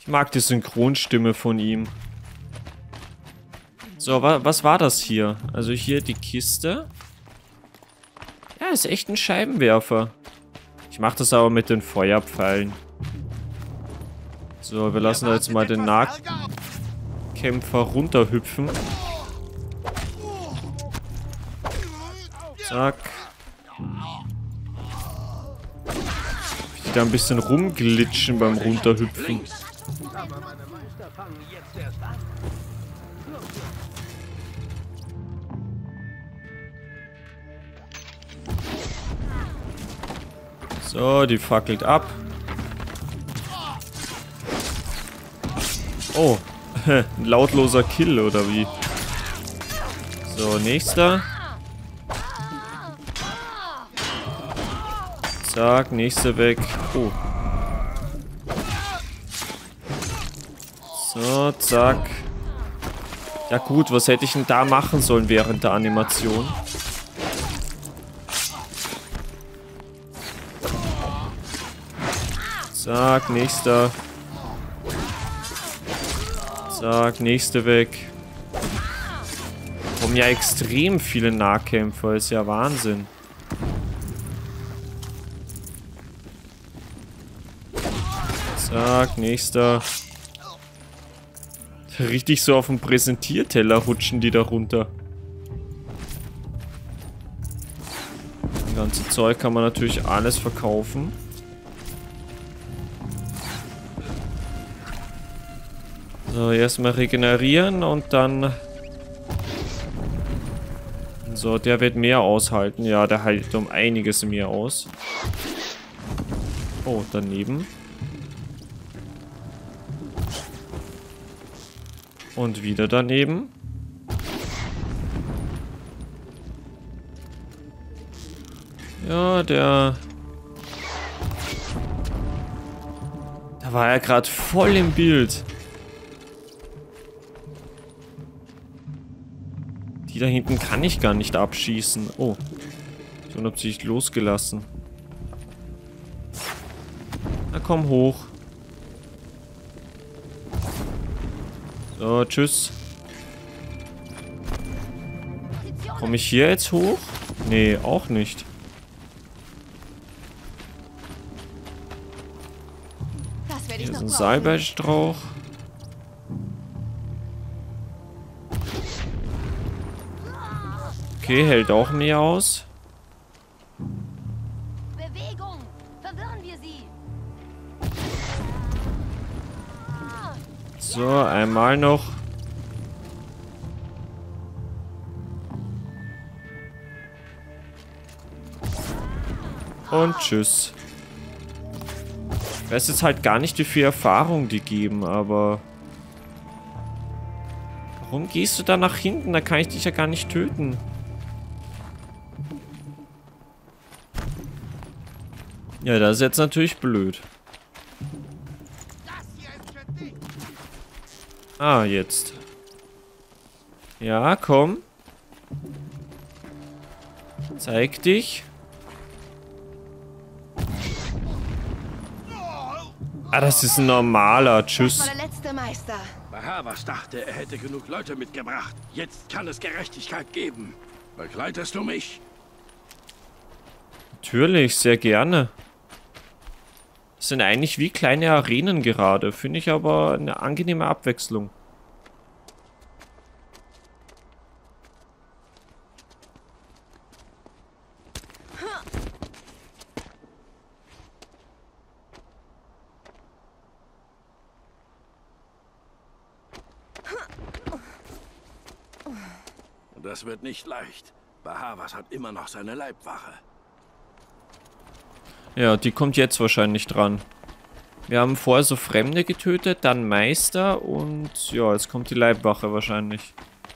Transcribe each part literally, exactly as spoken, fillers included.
Ich mag die Synchronstimme von ihm. So, wa was war das hier? Also hier die Kiste. Ja, ist echt ein Scheibenwerfer. Ich mache das aber mit den Feuerpfeilen. So, wir lassen jetzt mal den Nahkämpfer runterhüpfen. Zack. Ich da ein bisschen rumglitschen beim Runterhüpfen. So, die fackelt ab. Oh, ein lautloser Kill, oder wie? So, nächster. Zack, nächster weg. Oh. So, zack. Ja gut, was hätte ich denn da machen sollen während der Animation? Zack, nächster. Zack, nächste weg. Kommen ja extrem viele Nahkämpfer, ist ja Wahnsinn. Zack, nächster. Richtig so auf dem Präsentierteller rutschen die da runter. Das ganze Zeug kann man natürlich alles verkaufen. So, erstmal regenerieren und dann... So, der wird mehr aushalten. Ja, der hält um einiges mehr aus. Oh, daneben. Und wieder daneben. Ja, der... Da war er gerade voll im Bild. Die da hinten kann ich gar nicht abschießen. Oh. Schon hat sich losgelassen. Na komm hoch. So, tschüss. Komme ich hier jetzt hoch? Nee, auch nicht. Hier ist ein Salbeistrauch. Okay, hält auch mehr aus. Bewegung! Verwirren wir sie! So, einmal noch. Und tschüss. Ich weiß jetzt halt gar nicht, wie viel Erfahrung die geben, aber... Warum gehst du da nach hinten? Da kann ich dich ja gar nicht töten. Ja, das ist jetzt natürlich blöd. Ah, jetzt. Ja, komm. Zeig dich. Ah, das ist ein normaler. Tschüss. Das war der letzte Meister. Bahavas dachte, er hätte genug Leute mitgebracht. Jetzt kann es Gerechtigkeit geben. Begleitest du mich? Natürlich, sehr gerne. Das sind eigentlich wie kleine Arenen gerade. Finde ich aber eine angenehme Abwechslung. Das wird nicht leicht. Bahavas hat immer noch seine Leibwache. Ja, die kommt jetzt wahrscheinlich dran. Wir haben vorher so Fremde getötet, dann Meister und ja, jetzt kommt die Leibwache wahrscheinlich.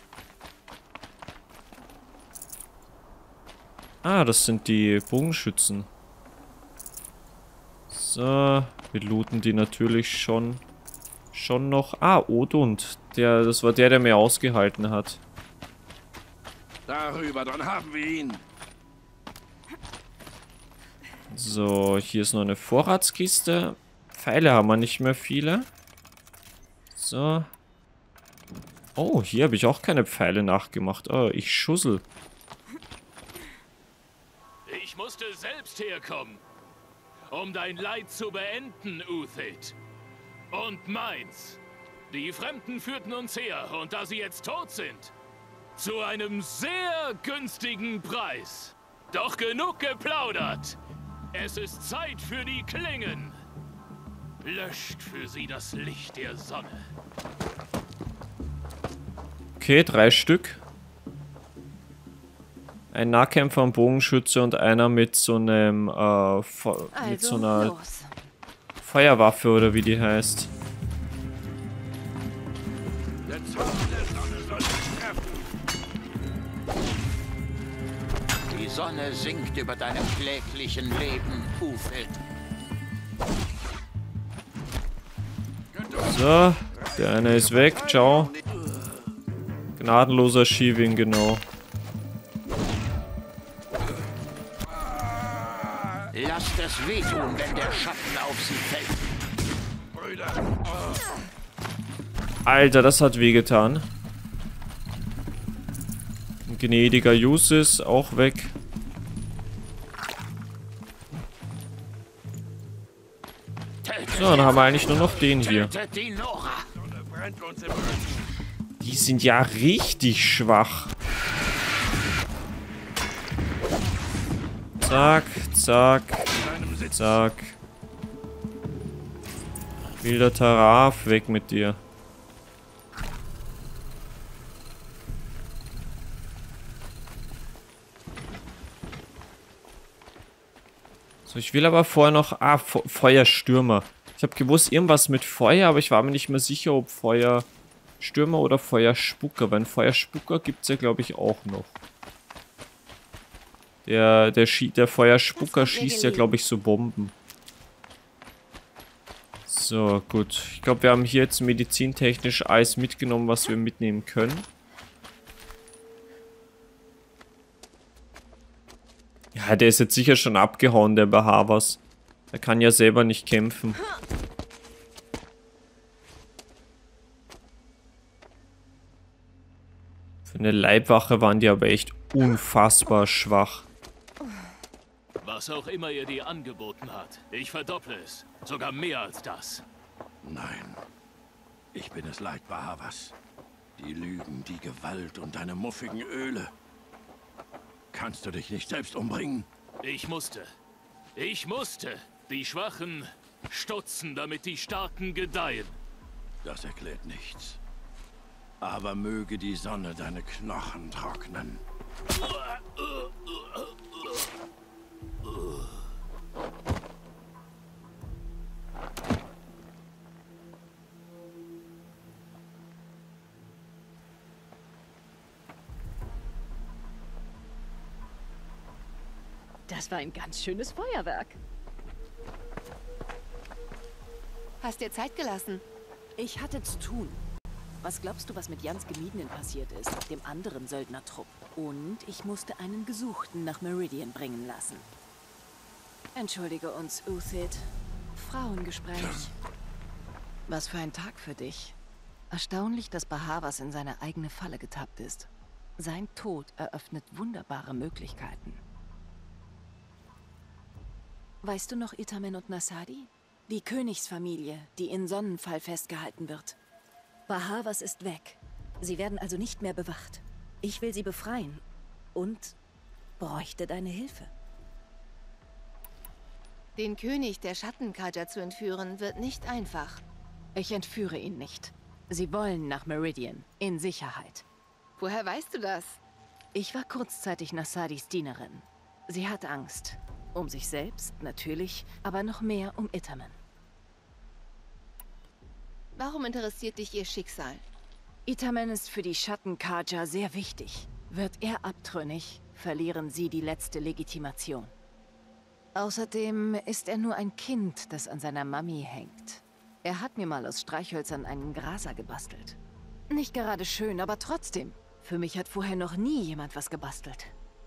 Ah, das sind die Bogenschützen. So, wir looten die natürlich schon. Schon noch. Ah, Odund. Der, das war der, der mir ausgehalten hat. Darüber, dann haben wir ihn. So, hier ist noch eine Vorratskiste. Pfeile haben wir nicht mehr viele. So. Oh, hier habe ich auch keine Pfeile nachgemacht. Oh, ich schussel. Ich musste selbst herkommen, um dein Leid zu beenden, Uthid. Und meins. Die Fremden führten uns her, und da sie jetzt tot sind, zu einem sehr günstigen Preis. Doch genug geplaudert. Es ist Zeit für die Klingen. Löscht für sie das Licht der Sonne. Okay, drei Stück. Ein Nahkämpfer, ein Bogenschütze und einer mit so einem, äh, Fe Also, mit so einer los. Feuerwaffe oder wie die heißt. Der Zorn der Sonne soll dich treffen. Die Sonne sinkt über deinem kläglichen Leben, Uthid. So, der eine ist weg, ciao. Gnadenloser Schieving, genau. Lasst es wehtun, wenn der Schatten auf sie fällt. Brüder. Alter, das hat wehgetan. Ein gnädiger Jusis, auch weg. So, dann haben wir eigentlich nur noch den hier. Tötet die Nora. Sonne brennt uns im Rücken. Die sind ja richtig schwach. Zack, zack, zack. Wilder Taraf, weg mit dir. So, ich will aber vorher noch... Ah, Fe Feuerstürmer. Ich habe gewusst, irgendwas mit Feuer, aber ich war mir nicht mehr sicher, ob Feuerstürmer oder Feuerspucker. Weil ein Feuerspucker gibt es ja, glaube ich, auch noch. Der, der, Schie der Feuerspucker schießt ja, glaube ich, so Bomben. So, gut. Ich glaube, wir haben hier jetzt medizintechnisch alles mitgenommen, was wir mitnehmen können. Ja, der ist jetzt sicher schon abgehauen, der Bahavas. Er kann ja selber nicht kämpfen. Für eine Leibwache waren die aber echt unfassbar schwach. Was auch immer ihr dir angeboten hat, ich verdopple es. Sogar mehr als das. Nein. Ich bin es leid, Bahavas. Die Lügen, die Gewalt und deine muffigen Öle. Kannst du dich nicht selbst umbringen? Ich musste. Ich musste. Die Schwachen stutzen, damit die Starken gedeihen. Das erklärt nichts. Aber möge die Sonne deine Knochen trocknen. Das war ein ganz schönes Feuerwerk. Hast dir Zeit gelassen? Ich hatte zu tun. Was glaubst du, was mit Jans Gemiedenen passiert ist, dem anderen Söldnertrupp? Und ich musste einen Gesuchten nach Meridian bringen lassen. Entschuldige uns, Uthid. Frauengespräch. Was für ein Tag für dich. Erstaunlich, dass Bahavas in seine eigene Falle getappt ist. Sein Tod eröffnet wunderbare Möglichkeiten. Weißt du noch Itamen und Nasadi? Die Königsfamilie, die in Sonnenfall festgehalten wird. Bahavas ist weg. Sie werden also nicht mehr bewacht. Ich will sie befreien. Und bräuchte deine Hilfe. Den König der Schattenkaja zu entführen, wird nicht einfach. Ich entführe ihn nicht. Sie wollen nach Meridian, in Sicherheit. Woher weißt du das? Ich war kurzzeitig Nasadis Dienerin. Sie hat Angst. Um sich selbst, natürlich, aber noch mehr um Itamen. Warum interessiert dich ihr Schicksal? Itamen ist für die Schattenkaja sehr wichtig. Wird er abtrünnig, verlieren sie die letzte Legitimation. Außerdem ist er nur ein Kind, das an seiner Mami hängt. Er hat mir mal aus Streichhölzern einen Graser gebastelt. Nicht gerade schön, aber trotzdem. Für mich hat vorher noch nie jemand was gebastelt.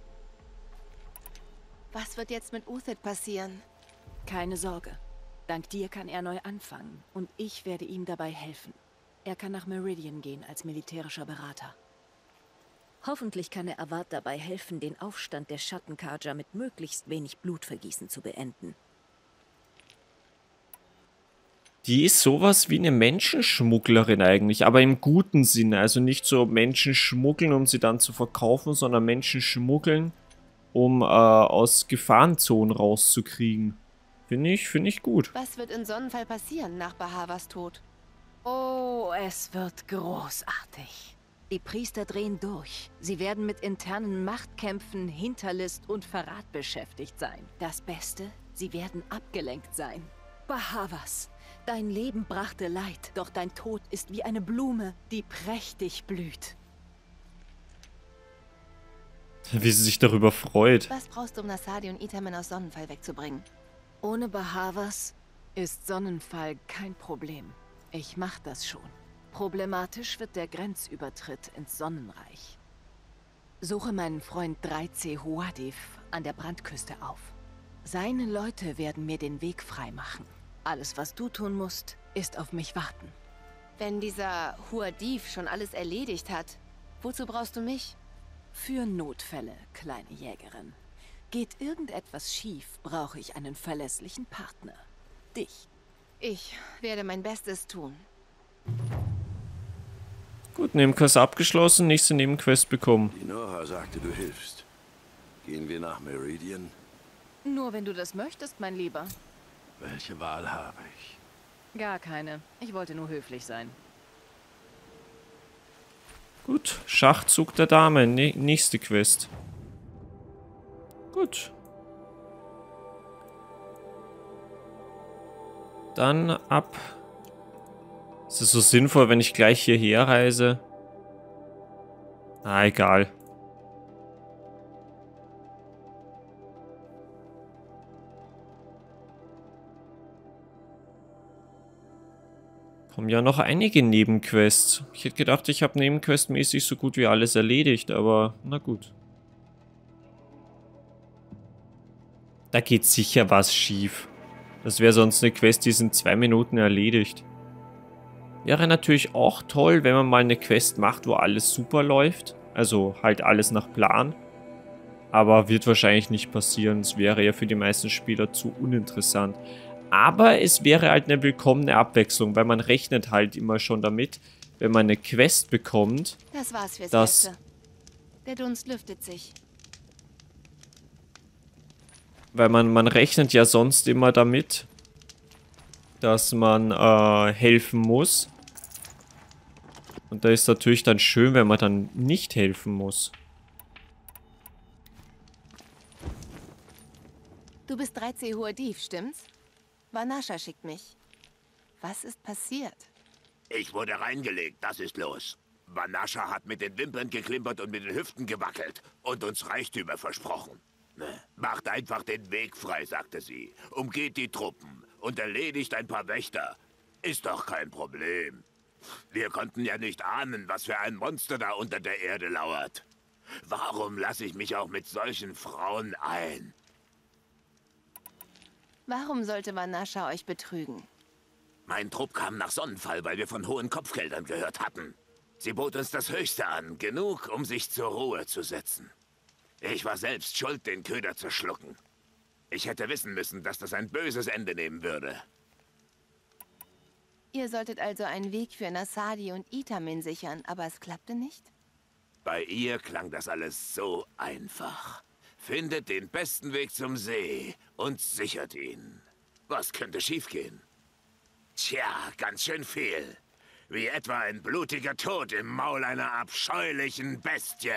Was wird jetzt mit Uthid passieren? Keine Sorge. Dank dir kann er neu anfangen und ich werde ihm dabei helfen. Er kann nach Meridian gehen als militärischer Berater. Hoffentlich kann er Avad dabei helfen, den Aufstand der Schattenkarja mit möglichst wenig Blutvergießen zu beenden. Die ist sowas wie eine Menschenschmugglerin eigentlich, aber im guten Sinne. Also nicht so Menschen schmuggeln, um sie dann zu verkaufen, sondern Menschen schmuggeln, um äh, aus Gefahrenzonen rauszukriegen. Finde ich, finde ich gut. Was wird in Sonnenfall passieren nach Bahavas Tod? Oh, es wird großartig. Die Priester drehen durch. Sie werden mit internen Machtkämpfen, Hinterlist und Verrat beschäftigt sein. Das Beste, sie werden abgelenkt sein. Bahavas, dein Leben brachte Leid, doch dein Tod ist wie eine Blume, die prächtig blüht. Wie sie sich darüber freut. Was brauchst du, um Nasadi und Itamen aus Sonnenfall wegzubringen? Ohne Bahavas ist Sonnenfall kein Problem. Ich mach das schon. Problematisch wird der Grenzübertritt ins Sonnenreich. Suche meinen Freund drei C Huadif an der Brandküste auf. Seine Leute werden mir den Weg freimachen. Alles, was du tun musst, ist auf mich warten. Wenn dieser Huadif schon alles erledigt hat, wozu brauchst du mich? Für Notfälle, kleine Jägerin. Geht irgendetwas schief, brauche ich einen verlässlichen Partner. Dich. Ich werde mein Bestes tun. Gut, Nebenquest abgeschlossen, nächste Nebenquest bekommen. Die Nora sagte, du hilfst. Gehen wir nach Meridian? Nur wenn du das möchtest, mein Lieber. Welche Wahl habe ich? Gar keine. Ich wollte nur höflich sein. Gut, Schachzug der Dame, ne nächste Quest. Gut. Dann ab. Ist es so sinnvoll, wenn ich gleich hierher reise? Ah, egal. Kommen ja noch einige Nebenquests. Ich hätte gedacht, ich habe nebenquestmäßig so gut wie alles erledigt, aber na gut. Da geht sicher was schief. Das wäre sonst eine Quest, die ist in zwei Minuten erledigt. Wäre natürlich auch toll, wenn man mal eine Quest macht, wo alles super läuft. Also halt alles nach Plan. Aber wird wahrscheinlich nicht passieren. Es wäre ja für die meisten Spieler zu uninteressant. Aber es wäre halt eine willkommene Abwechslung, weil man rechnet halt immer schon damit, wenn man eine Quest bekommt. Das war's fürs dass Erste. Der Dunst lüftet sich. Weil man, man rechnet ja sonst immer damit, dass man äh, helfen muss. Und da ist natürlich dann schön, wenn man dann nicht helfen muss. Du bist drei C Huadif, stimmt's? Vanasha schickt mich. Was ist passiert? Ich wurde reingelegt, das ist los. Vanasha hat mit den Wimpern geklimpert und mit den Hüften gewackelt und uns Reichtümer versprochen. Macht einfach den Weg frei, sagte sie. Umgeht die Truppen und erledigt ein paar Wächter. Ist doch kein Problem. Wir konnten ja nicht ahnen, was für ein Monster da unter der Erde lauert. Warum lasse ich mich auch mit solchen Frauen ein? Warum sollte Vanasha euch betrügen? Mein Trupp kam nach Sonnenfall, weil wir von hohen Kopfgeldern gehört hatten. Sie bot uns das Höchste an, genug, um sich zur Ruhe zu setzen. Ich war selbst schuld, den Köder zu schlucken. Ich hätte wissen müssen, dass das ein böses Ende nehmen würde. Ihr solltet also einen Weg für Nasadi und Itamen sichern, aber es klappte nicht? Bei ihr klang das alles so einfach. Findet den besten Weg zum See und sichert ihn. Was könnte schiefgehen? Tja, ganz schön viel. Wie etwa ein blutiger Tod im Maul einer abscheulichen Bestie.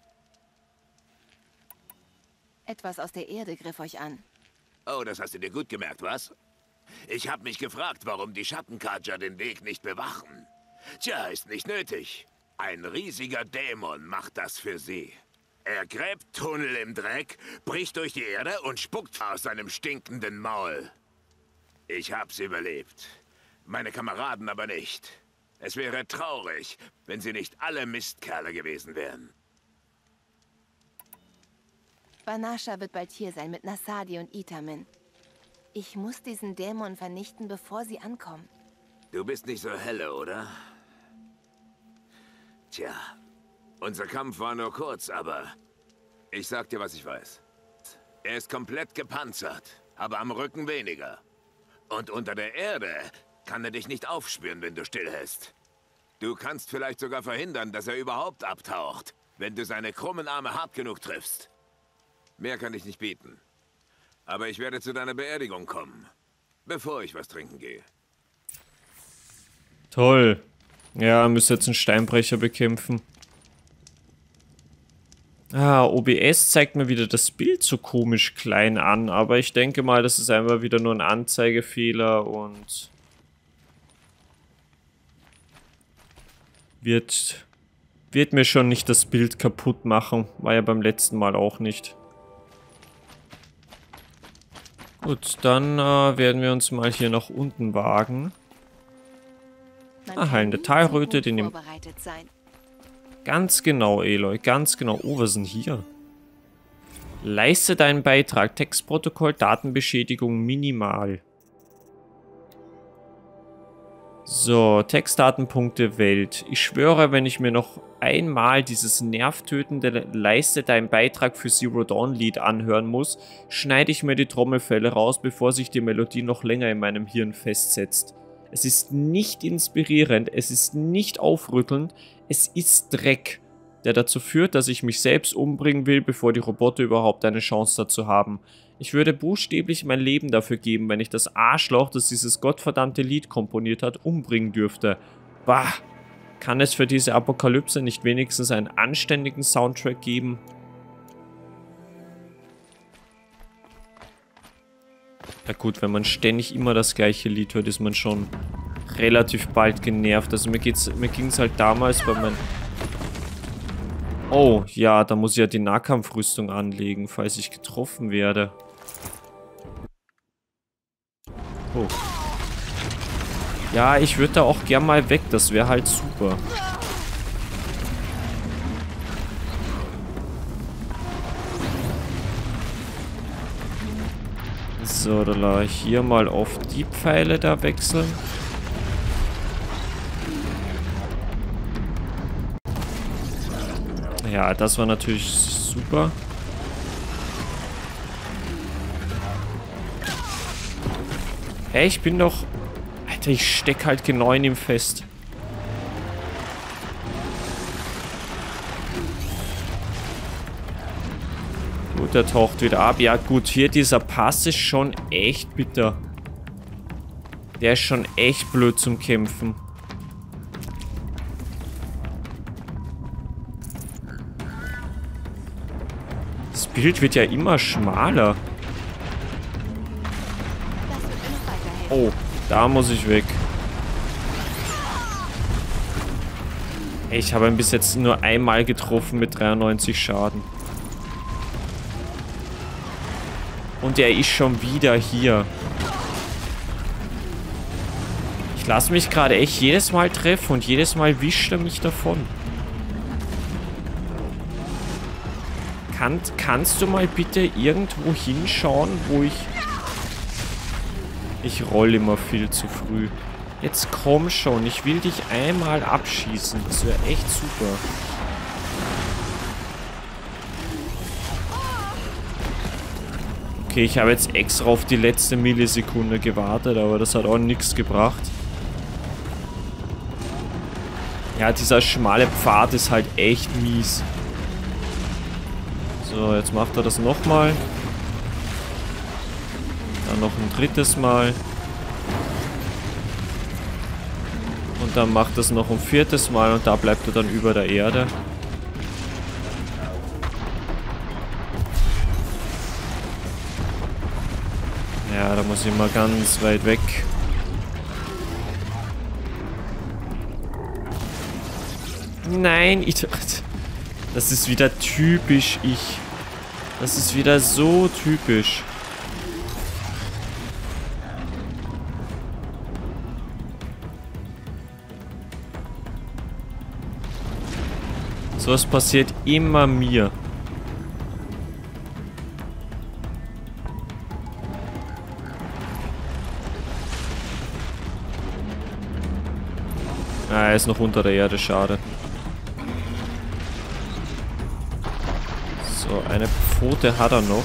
Etwas aus der Erde griff euch an. Oh, das hast du dir gut gemerkt, was? Ich habe mich gefragt, warum die Schattenkarja den Weg nicht bewachen. Tja, ist nicht nötig. Ein riesiger Dämon macht das für sie. Er gräbt Tunnel im Dreck, bricht durch die Erde und spuckt aus seinem stinkenden Maul. Ich hab's überlebt. Meine Kameraden aber nicht. Es wäre traurig, wenn sie nicht alle Mistkerle gewesen wären. Vanasha wird bald hier sein mit Nasadi und Itamen. Ich muss diesen Dämon vernichten, bevor sie ankommen. Du bist nicht so helle, oder? Tja, unser Kampf war nur kurz, aber ich sag dir, was ich weiß. Er ist komplett gepanzert, aber am Rücken weniger. Und unter der Erde kann er dich nicht aufspüren, wenn du stillhältst. Du kannst vielleicht sogar verhindern, dass er überhaupt abtaucht, wenn du seine krummen Arme hart genug triffst. Mehr kann ich nicht bieten. Aber ich werde zu deiner Beerdigung kommen, bevor ich was trinken gehe. Toll. Ja, müsste jetzt einen Steinbrecher bekämpfen. Ah, O B S zeigt mir wieder das Bild so komisch klein an, aber ich denke mal, das ist einfach wieder nur ein Anzeigefehler und wird, wird mir schon nicht das Bild kaputt machen. War ja beim letzten Mal auch nicht. Gut, dann äh, werden wir uns mal hier nach unten wagen. Ah, heilende Talröte, den nehmen. Ganz genau, Aloy, ganz genau. Oh, was ist denn hier? Leiste deinen Beitrag. Textprotokoll, Datenbeschädigung minimal. So, Textdatenpunkte Welt. Ich schwöre, wenn ich mir noch einmal dieses nervtötende Leiste deinen Beitrag für Zero Dawn Lied anhören muss, schneide ich mir die Trommelfelle raus, bevor sich die Melodie noch länger in meinem Hirn festsetzt. Es ist nicht inspirierend, es ist nicht aufrüttelnd, es ist Dreck, der dazu führt, dass ich mich selbst umbringen will, bevor die Roboter überhaupt eine Chance dazu haben. Ich würde buchstäblich mein Leben dafür geben, wenn ich das Arschloch, das dieses gottverdammte Lied komponiert hat, umbringen dürfte. Bah! Kann es für diese Apokalypse nicht wenigstens einen anständigen Soundtrack geben? Ja gut, wenn man ständig immer das gleiche Lied hört, ist man schon relativ bald genervt. Also mir geht's, mir ging es halt damals bei meinem... Oh, ja, da muss ich ja die Nahkampfrüstung anlegen, falls ich getroffen werde. Oh. Ja, ich würde da auch gern mal weg, das wäre halt super. So, dann lasse ich hier mal auf die Pfeile da wechseln. Ja, das war natürlich super. Hey, ich bin doch... Alter, ich steck halt genau in ihm fest. Gut, der taucht wieder ab. Ja gut, hier dieser Pass ist schon echt bitter. Der ist schon echt blöd zum Kämpfen. Das Bild wird ja immer schmaler. Oh, da muss ich weg. Ich habe ihn bis jetzt nur einmal getroffen mit dreiundneunzig Schaden. Und er ist schon wieder hier. Ich lasse mich gerade echt jedes Mal treffen und jedes Mal wischt er mich davon. Kann, kannst du mal bitte irgendwo hinschauen, wo ich... Ich roll immer viel zu früh. Jetzt komm schon, ich will dich einmal abschießen. Das wäre echt super. Okay, ich habe jetzt extra auf die letzte Millisekunde gewartet, aber das hat auch nichts gebracht. Ja, dieser schmale Pfad ist halt echt mies. So, jetzt macht er das nochmal. Dann noch ein drittes Mal. Und dann macht es noch ein viertes Mal und da bleibt er dann über der Erde. Ja, da muss ich mal ganz weit weg. Nein, ich... Das ist wieder typisch ich. Das ist wieder so typisch. So was passiert immer mir. Ah, er ist noch unter der Erde, schade. So, eine Pfote hat er noch.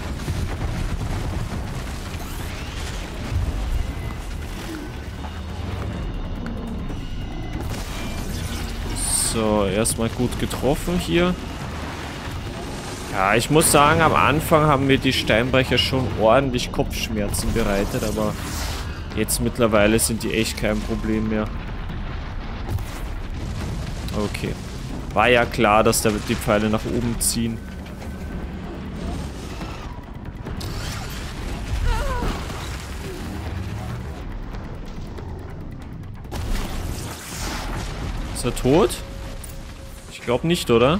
So, erstmal gut getroffen hier. Ja, ich muss sagen, am Anfang haben mir die Steinbrecher schon ordentlich Kopfschmerzen bereitet, aber jetzt mittlerweile sind die echt kein Problem mehr. Okay. War ja klar, dass da die Pfeile nach oben ziehen. Ist er tot? Ich glaube nicht, oder?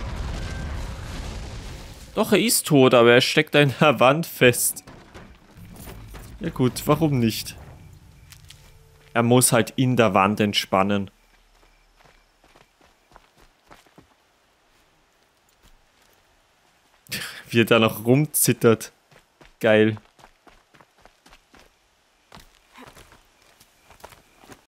Doch, er ist tot, aber er steckt da in der Wand fest. Ja gut, warum nicht? Er muss halt in der Wand entspannen. Wie er da noch rumzittert. Geil.